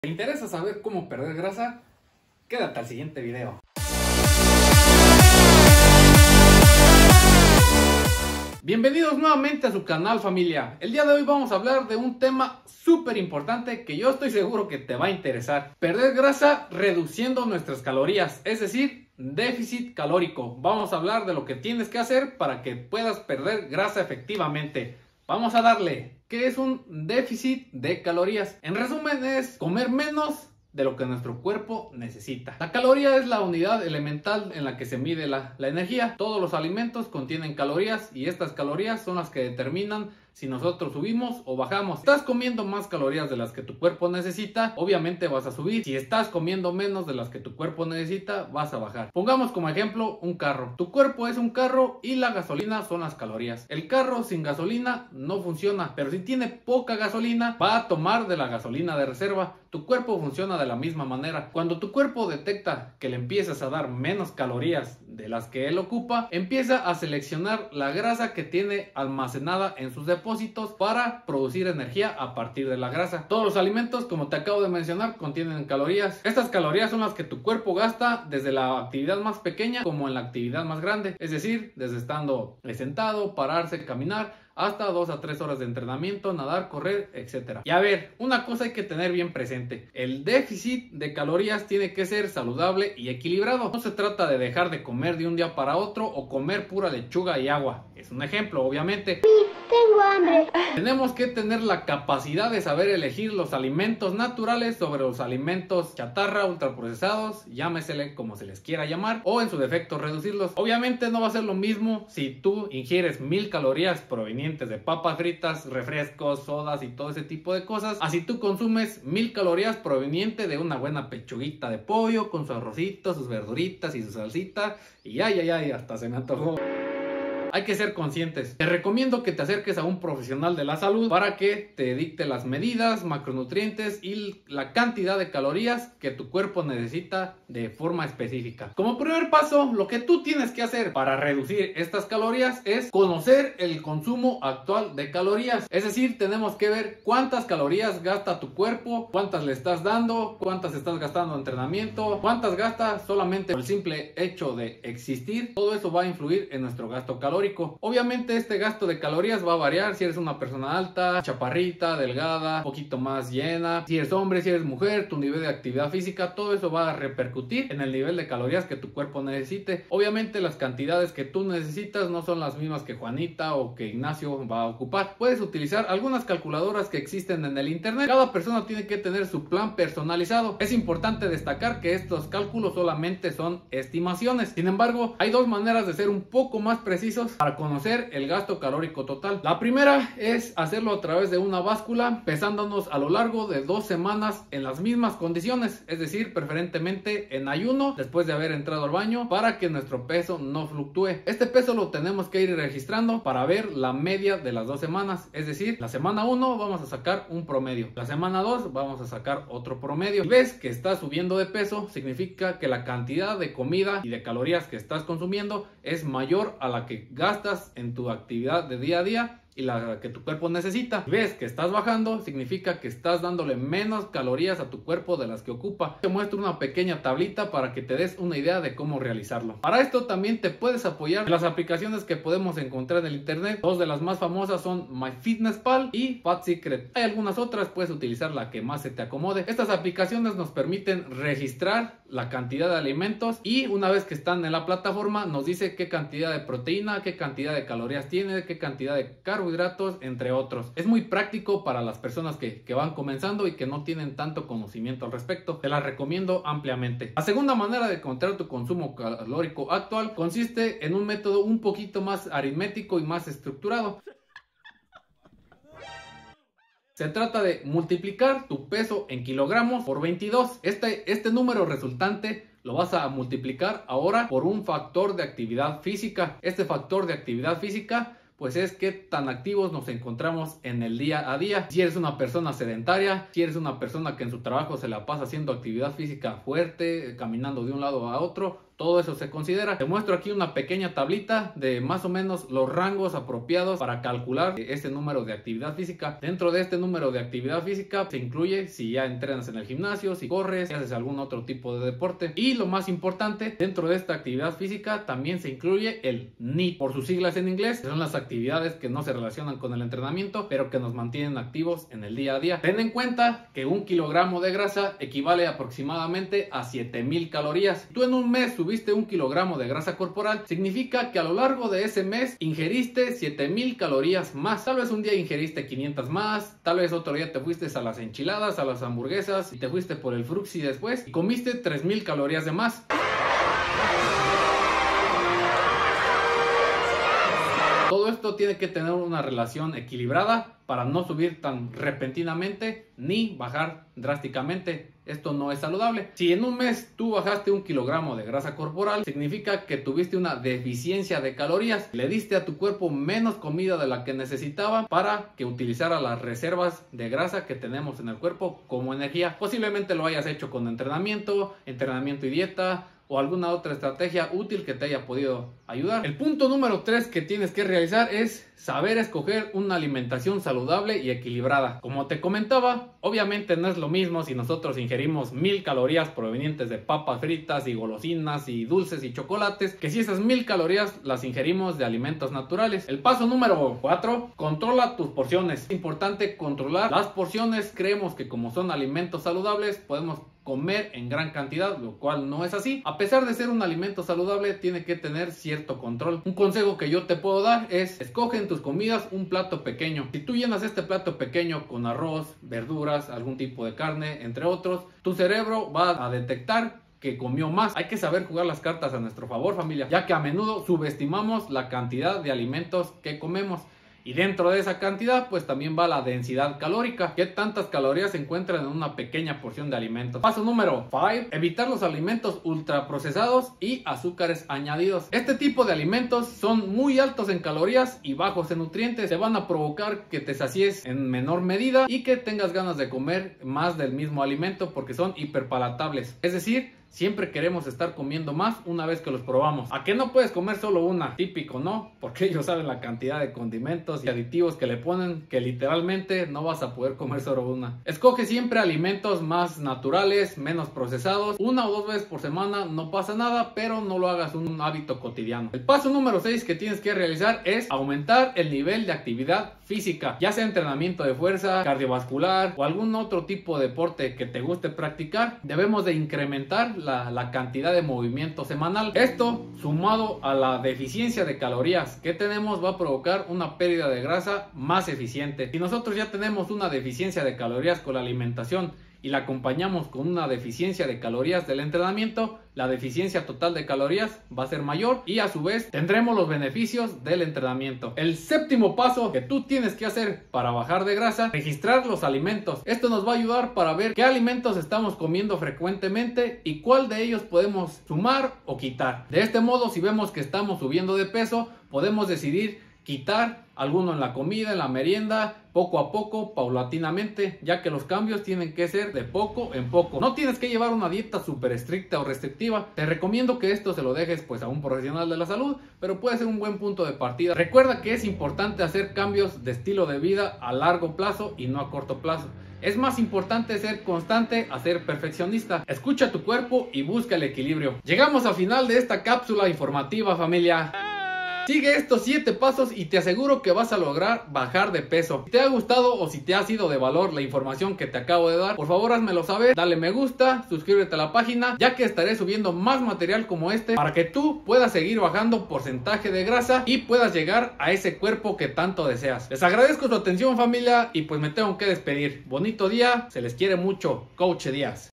¿Te interesa saber cómo perder grasa? Quédate al siguiente video. Bienvenidos nuevamente a su canal, familia. El día de hoy vamos a hablar de un tema súper importante que yo estoy seguro que te va a interesar. Perder grasa reduciendo nuestras calorías, es decir, déficit calórico. Vamos a hablar de lo que tienes que hacer para que puedas perder grasa efectivamente. Vamos a darle. ¿Qué es un déficit de calorías? En resumen, es comer menos de lo que nuestro cuerpo necesita. La caloría es la unidad elemental en la que se mide la energía. Todos los alimentos contienen calorías y estas calorías son las que determinan si nosotros subimos o bajamos. Si estás comiendo más calorías de las que tu cuerpo necesita, obviamente vas a subir. Si estás comiendo menos de las que tu cuerpo necesita, vas a bajar. Pongamos como ejemplo un carro. Tu cuerpo es un carro y la gasolina son las calorías. El carro sin gasolina no funciona, pero si tiene poca gasolina, va a tomar de la gasolina de reserva. Tu cuerpo funciona de la misma manera. Cuando tu cuerpo detecta que le empiezas a dar menos calorías de las que él ocupa, empieza a seleccionar la grasa que tiene almacenada en sus depósitos para producir energía a partir de la grasa. Todos los alimentos, como te acabo de mencionar, contienen calorías. Estas calorías son las que tu cuerpo gasta desde la actividad más pequeña como en la actividad más grande, es decir, desde estando sentado, pararse, caminar, hasta 2 a 3 horas de entrenamiento, nadar, correr, etc. Y a ver, una cosa hay que tener bien presente: el déficit de calorías tiene que ser saludable y equilibrado. No se trata de dejar de comer de un día para otro o comer pura lechuga y agua. Es un ejemplo, obviamente. Tengo hambre. Tenemos que tener la capacidad de saber elegir los alimentos naturales sobre los alimentos chatarra, ultraprocesados, llámesele como se les quiera llamar, o en su defecto reducirlos. Obviamente no va a ser lo mismo si tú ingieres 1000 calorías provenientes de papas fritas, refrescos, sodas y todo ese tipo de cosas, así tú consumes 1000 calorías provenientes de una buena pechuguita de pollo con su arrocito, sus verduritas y su salsita, y ay, hasta se me antojó. Hay que ser conscientes. Te recomiendo que te acerques a un profesional de la salud para que te dicte las medidas, macronutrientes y la cantidad de calorías que tu cuerpo necesita de forma específica. Como primer paso, lo que tú tienes que hacer para reducir estas calorías es conocer el consumo actual de calorías. Es decir, tenemos que ver cuántas calorías gasta tu cuerpo, cuántas le estás dando, cuántas estás gastando en entrenamiento, cuántas gastas solamente por el simple hecho de existir. Todo eso va a influir en nuestro gasto calórico. Obviamente este gasto de calorías va a variar si eres una persona alta, chaparrita, delgada, un poquito más llena, si eres hombre, si eres mujer, tu nivel de actividad física, todo eso va a repercutir en el nivel de calorías que tu cuerpo necesite. Obviamente las cantidades que tú necesitas no son las mismas que Juanita o que Ignacio va a ocupar. Puedes utilizar algunas calculadoras que existen en el internet. Cada persona tiene que tener su plan personalizado. Es importante destacar que estos cálculos solamente son estimaciones. Sin embargo, hay dos maneras de ser un poco más precisos para conocer el gasto calórico total. La primera es hacerlo a través de una báscula, pesándonos a lo largo de 2 semanas en las mismas condiciones, es decir, preferentemente en ayuno después de haber entrado al baño, para que nuestro peso no fluctúe. Este peso lo tenemos que ir registrando para ver la media de las 2 semanas, es decir, la semana 1 vamos a sacar un promedio, la semana 2 vamos a sacar otro promedio. Si ves que estás subiendo de peso, significa que la cantidad de comida y de calorías que estás consumiendo es mayor a la que gastas en tu actividad de día a día y la que tu cuerpo necesita. Si ves que estás bajando, significa que estás dándole menos calorías a tu cuerpo de las que ocupa. Te muestro una pequeña tablita para que te des una idea de cómo realizarlo. Para esto también te puedes apoyar en las aplicaciones que podemos encontrar en el internet. Dos de las más famosas son MyFitnessPal y Fat Secret. Hay algunas otras, puedes utilizar la que más se te acomode. Estas aplicaciones nos permiten registrar la cantidad de alimentos y una vez que están en la plataforma nos dice qué cantidad de proteína, qué cantidad de calorías tiene, qué cantidad de carbohidratos, entre otros. Es muy práctico para las personas que van comenzando y que no tienen tanto conocimiento al respecto. Te las recomiendo ampliamente. La segunda manera de encontrar tu consumo calórico actual consiste en un método un poquito más aritmético y más estructurado. Se trata de multiplicar tu peso en kilogramos por 22. Este número resultante lo vas a multiplicar ahora por un factor de actividad física. Este factor de actividad física pues es qué tan activos nos encontramos en el día a día. Si eres una persona sedentaria, si eres una persona que en su trabajo se la pasa haciendo actividad física fuerte, caminando de un lado a otro, todo eso se considera. Te muestro aquí una pequeña tablita de más o menos los rangos apropiados para calcular este número de actividad física. Dentro de este número de actividad física se incluye si ya entrenas en el gimnasio, si corres, si haces algún otro tipo de deporte. Y lo más importante, dentro de esta actividad física también se incluye el NEAT, por sus siglas en inglés, que son las actividades que no se relacionan con el entrenamiento, pero que nos mantienen activos en el día a día. Ten en cuenta que 1 kilogramo de grasa equivale aproximadamente a 7000 calorías. Tú en un mes subiste 1 kilogramo de grasa corporal, significa que a lo largo de ese mes ingeriste 7000 calorías más. Tal vez un día ingeriste 500 más, tal vez otro día te fuiste a las enchiladas, a las hamburguesas y te fuiste por el fruxi después y comiste 3000 calorías de más. Todo esto tiene que tener una relación equilibrada para no subir tan repentinamente ni bajar drásticamente. Esto no es saludable. Si en un mes tú bajaste 1 kilogramo de grasa corporal, significa que tuviste una deficiencia de calorías. Le diste a tu cuerpo menos comida de la que necesitaba para que utilizara las reservas de grasa que tenemos en el cuerpo como energía. Posiblemente lo hayas hecho con entrenamiento y dieta, o alguna otra estrategia útil que te haya podido ayudar. El punto número 3 que tienes que realizar es saber escoger una alimentación saludable y equilibrada. Como te comentaba, obviamente no es lo mismo si nosotros ingerimos 1000 calorías provenientes de papas fritas y golosinas y dulces y chocolates, que si esas 1000 calorías las ingerimos de alimentos naturales. El paso número 4, controla tus porciones. Es importante controlar las porciones. Creemos que como son alimentos saludables podemos comer en gran cantidad, lo cual no es así. A pesar de ser un alimento saludable, tiene que tener cierto control. Un consejo que yo te puedo dar es: escoge en tus comidas un plato pequeño. Si tú llenas este plato pequeño con arroz, verduras, algún tipo de carne, entre otros, tu cerebro va a detectar que comió más. Hay que saber jugar las cartas a nuestro favor, familia, ya que a menudo subestimamos la cantidad de alimentos que comemos. Y dentro de esa cantidad pues también va la densidad calórica, qué tantas calorías se encuentran en una pequeña porción de alimentos. Paso número 5, evitar los alimentos ultraprocesados y azúcares añadidos. Este tipo de alimentos son muy altos en calorías y bajos en nutrientes. Te van a provocar que te sacies en menor medida y que tengas ganas de comer más del mismo alimento porque son hiperpalatables. Es decir, siempre queremos estar comiendo más una vez que los probamos. ¿A qué no puedes comer solo una? Típico, ¿no? Porque ellos saben la cantidad de condimentos y aditivos que le ponen, que literalmente no vas a poder comer solo una. Escoge siempre alimentos más naturales, menos procesados. 1 o 2 veces por semana no pasa nada, pero no lo hagas un hábito cotidiano. El paso número 6 que tienes que realizar es aumentar el nivel de actividad física, ya sea entrenamiento de fuerza, cardiovascular o algún otro tipo de deporte que te guste practicar. Debemos de incrementar la cantidad de movimiento semanal. Esto, sumado a la deficiencia de calorías que tenemos, va a provocar una pérdida de grasa más eficiente. Si nosotros ya tenemos una deficiencia de calorías con la alimentación y la acompañamos con una deficiencia de calorías del entrenamiento, la deficiencia total de calorías va a ser mayor y a su vez tendremos los beneficios del entrenamiento. El 7º paso que tú tienes que hacer para bajar de grasa: registrar los alimentos. Esto nos va a ayudar para ver qué alimentos estamos comiendo frecuentemente y cuál de ellos podemos sumar o quitar. De este modo, si vemos que estamos subiendo de peso, podemos decidir quitar alguno en la comida, en la merienda, poco a poco, paulatinamente, ya que los cambios tienen que ser de poco en poco. No tienes que llevar una dieta súper estricta o restrictiva. Te recomiendo que esto se lo dejes pues a un profesional de la salud, pero puede ser un buen punto de partida. Recuerda que es importante hacer cambios de estilo de vida a largo plazo y no a corto plazo. Es más importante ser constante a ser perfeccionista. Escucha tu cuerpo y busca el equilibrio. Llegamos al final de esta cápsula informativa, familia. Sigue estos 7 pasos y te aseguro que vas a lograr bajar de peso. Si te ha gustado o si te ha sido de valor la información que te acabo de dar, por favor házmelo saber, dale me gusta, suscríbete a la página, ya que estaré subiendo más material como este para que tú puedas seguir bajando porcentaje de grasa y puedas llegar a ese cuerpo que tanto deseas. Les agradezco su atención, familia, y pues me tengo que despedir. Bonito día, se les quiere mucho. Coach Díaz.